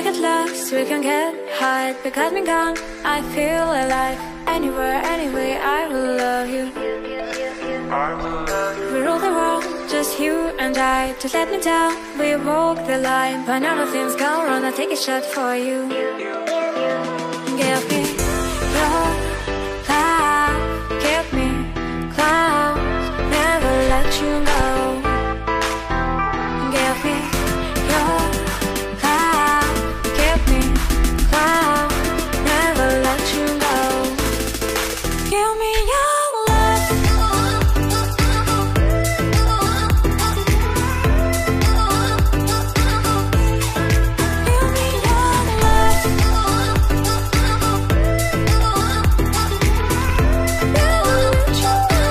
We get lost, we can get high, because me gone, I feel alive. Anywhere, anyway, I will love you. We rule the world, just you and I. Just let me down, we walk the line. But now nothing's gone wrong, I'll take a shot for you. Give me your love, give me clouds, never let you go. Give me your love, give me clouds, never let you go. Give me your love. Give me your love. Never let you go.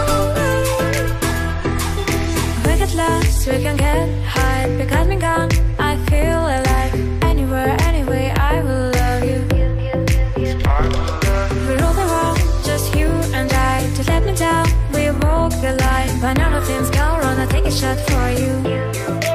We get lost, we can get high, because me gone, I feel alive. Anywhere, anyway, I will love you. We rule the world, just you and I. Just let me down, we walk the line. But now nothing's gone wrong, I'll take a shot for you.